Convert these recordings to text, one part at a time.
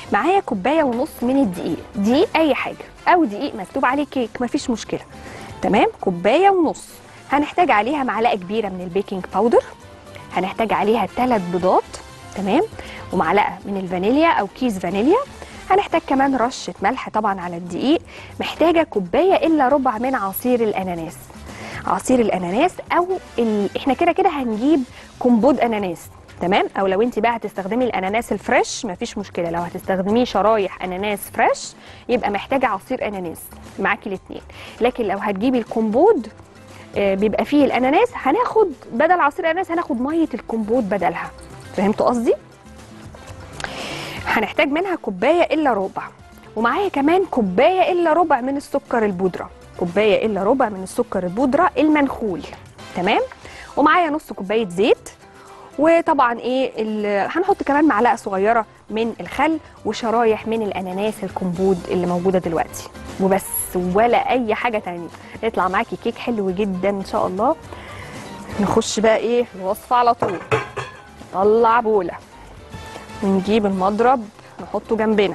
معايا كوبايه ونص من الدقيق، دقيق اي حاجه او دقيق مكتوب عليه كيك مفيش مشكله. تمام، كوبايه ونص. هنحتاج عليها معلقه كبيره من البيكنج باودر، هنحتاج عليها 3 بيضات، تمام، ومعلقه من الفانيليا او كيس فانيليا. هنحتاج كمان رشه ملح طبعا على الدقيق. محتاجه كوبايه الا ربع من عصير الاناناس. عصير الاناناس احنا كده كده هنجيب كومبوت اناناس، تمام، او لو انت بقى هتستخدمي الاناناس الفريش مفيش مشكله، لو هتستخدميه شرايح اناناس فريش يبقى محتاجه عصير اناناس معاكي الاثنين. لكن لو هتجيبي الكومبوت بيبقى فيه الاناناس، هناخد بدل عصير الاناناس هناخد ميه الكومبوت بدلها. فهمتوا قصدي؟ هنحتاج منها كوبايه الا ربع، ومعايا كمان كوبايه الا ربع من السكر البودره، كوبايه الا ربع من السكر البودره المنخول، تمام، ومعايا نص كوبايه زيت. وطبعا هنحط كمان معلقه صغيره من الخل وشرايح من الاناناس الكومبوت اللي موجوده دلوقتي، وبس، ولا اي حاجه تانية. يطلع معاكي كيك حلو جدا ان شاء الله. نخش بقى الوصفه على طول. نطلع بوله ونجيب المضرب نحطه جنبنا.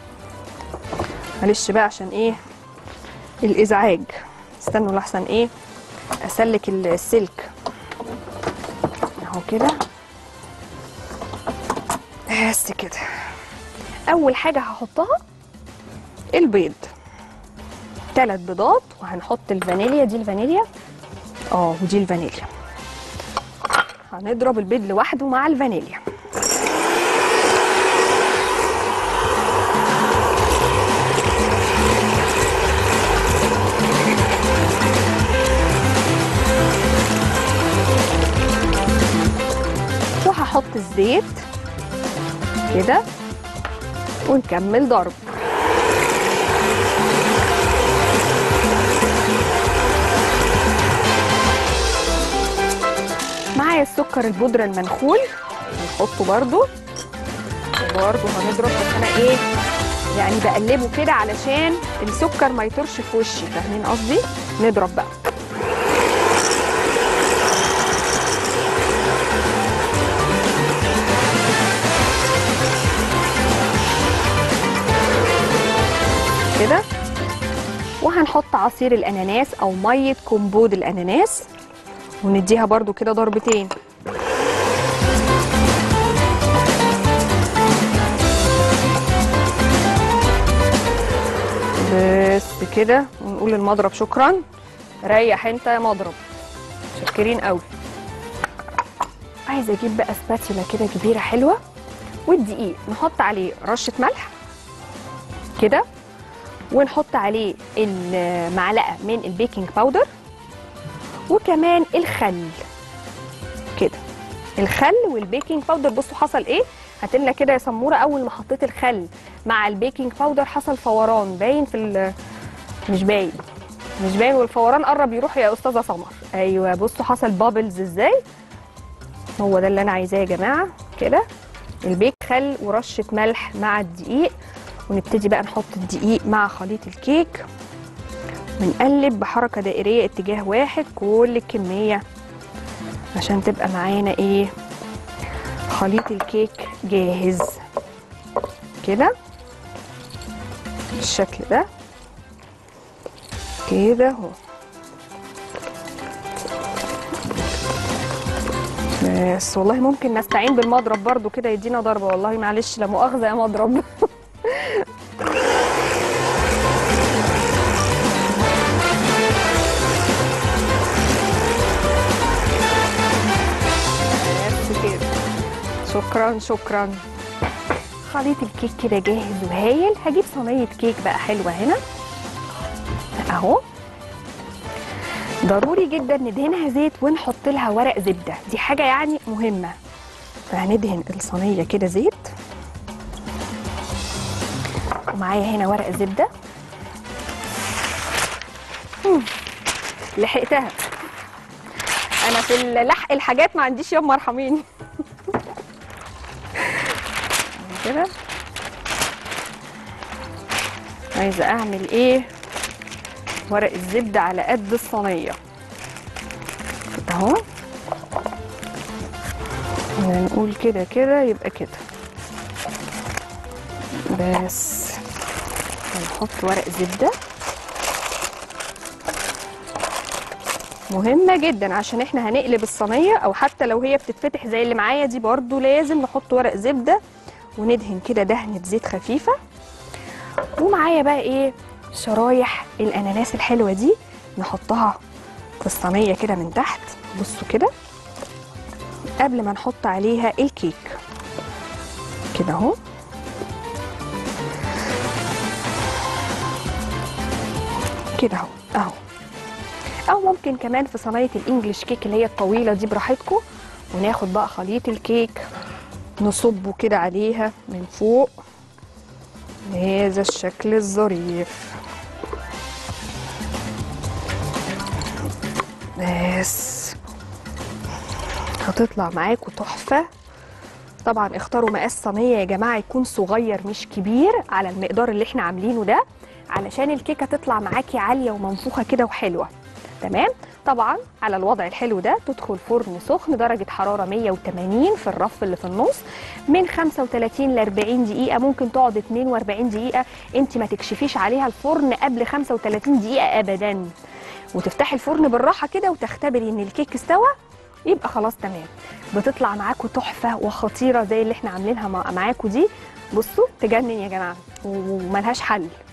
معلش بقى عشان الازعاج، استنوا لحسن اسلك السلك اهو كده، بس كده. اول حاجه هحطها البيض، 3 بيضات، وهنحط الفانيليا، دي الفانيليا ودي الفانيليا. هنضرب البيض لوحده مع الفانيليا. وهحط الزيت كده ونكمل ضرب. معايا السكر البودرة المنخول هنحطه برضو هنضرب، بس انا يعني بقلبه كده علشان السكر ما يطرش في وشي، فاهمين قصدي؟ نضرب بقى. كده. وهنحط عصير الاناناس او ميه كومبوت الاناناس ونديها برضو كده ضربتين. بس كده، ونقول للمضرب شكرا. ريح انت يا مضرب، شاكرين قوي. عايزه اجيب بقى سباتيولا كده كبيره حلوه، والدقيق نحط عليه رشه ملح كده، ونحط عليه المعلقه من البيكنج باودر، وكمان الخل كده، الخل والبيكنج باودر. بصوا حصل هاتلنا كده يا سموره، اول ما حطيت الخل مع البيكنج باودر حصل فوران، باين في مش باين والفوران قرب يروح يا استاذه سمر. ايوه بصوا حصل بابلز ازاي، هو ده اللي انا عايزاه يا جماعه. كده البيك خل ورشه ملح مع الدقيق، ونبتدي بقى نحط الدقيق مع خليط الكيك ونقلب بحركه دائريه اتجاه واحد كل الكميه عشان تبقى معانا خليط الكيك جاهز كده بالشكل ده كده اهو. بس والله ممكن نستعين بالمضرب برضو كده يدينا ضربه، والله معلش لا مؤاخذه يا مضرب. شكرا شكرا. خليط الكيك كده جاهز وهايل. هجيب صينيه كيك بقى حلوه هنا اهو، ضروري جدا ندهنها زيت ونحط لها ورق زبده، دي حاجه يعني مهمه. فهندهن الصينيه كده زيت، ومعايا هنا ورق زبده. لحقتها انا في لحق الحاجات، ما عنديش يوم مرحميني. كده عايزه اعمل ورق الزبده على قد الصينيه كده اهو، نقول كده يبقى كده بس هنحط ورق زبده مهمه جدا عشان احنا هنقلب الصينيه، او حتى لو هي بتتفتح زي اللي معايا دي برضو لازم نحط ورق زبده وندهن كده دهنه زيت خفيفه. ومعايا بقى ايه شرايح الاناناس الحلوه دي نحطها في الصينيه كده من تحت. بصوا كده قبل ما نحط عليها الكيك كده اهو. كده اهو اهو. او ممكن كمان في صينيه الانجليش كيك اللي هي الطويله دي براحتكم. وناخد بقى خليط الكيك نصبه كده عليها من فوق بهذا الشكل الظريف. بس هتطلع معاكم تحفه. طبعا اختاروا مقاس صينيه يا جماعه يكون صغير مش كبير على المقدار اللي احنا عاملينه ده، علشان الكيكه تطلع معاكي عاليه ومنفوخه كده وحلوه. تمام. طبعا على الوضع الحلو ده تدخل فرن سخن درجه حراره 180 في الرف اللي في النص من 35 ل 40 دقيقه، ممكن تقعد 42 دقيقه. انت ما تكشفيش عليها الفرن قبل 35 دقيقه ابدا، وتفتحي الفرن بالراحه كده وتختبري ان الكيك استوى، يبقى خلاص تمام. بتطلع معاكم تحفه وخطيره زي اللي احنا عاملينها معاكم دي. بصوا تجنن يا جماعه وملهاش حل.